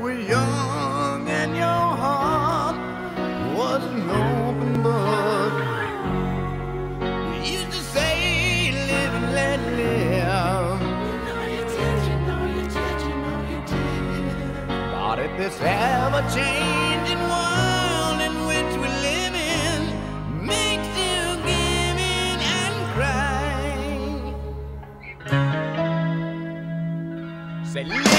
were young and your heart was an open book. You used to say, live and let live. But if this ever-changing world in which we live in makes you give in and cry, say